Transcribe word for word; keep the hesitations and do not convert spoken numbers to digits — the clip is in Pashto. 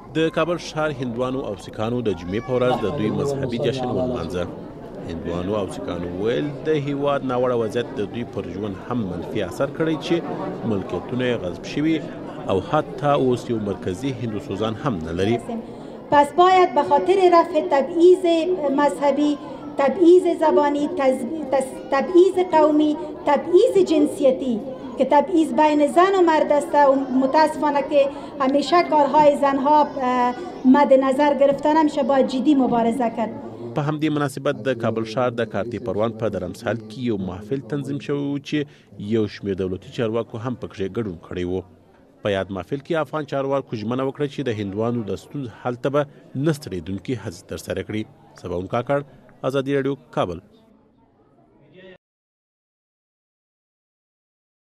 د کابل ښار هندوانو او سیکانو د جمعې په ورځ د دوی مذهبي جشن ولمانځه. هندوانو او سیکانو ویل د هیواد ناوړه وضعیت د دوی پر ژوند هم منفي اثر کړی چې ملکیتونه یې غصب شوي او حتی اوس یو مرکزی هندوسوزان هم نه لري. پس باید به خاطر رفع تبعیض مذهبی، تبعیض زبانی، تبعیض قومی، تبعیض جنسیتی که تبعیض بین زن و مرد است و متاسفانه که همیشه کارهای زنها مد نظر گرفته نمیشه، باید جدی مبارزه کرد. په همدې مناسبت د کابل ښار د کارتي پروان په درمسال کې یو محفل تنظیم شوی و چې یو شمېر دولتي چارواکو هم پکې ګډون کړی و. په یاد محفل کې افغان چارواکو ژمنه وکړه چې د هندوانو د ستونزو حل ته به نه ستړېدونکي هڅې ترسره کړي. سباون کاکړ، ازادي راډیو، کابل.